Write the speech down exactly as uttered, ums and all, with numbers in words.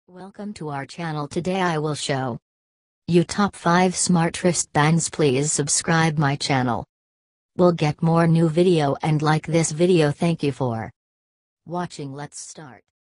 Welcome to our channel. Today I will show you top five smart wristbands. Please subscribe my channel. We'll get more new video and like this video. Thank you for watching. Let's start.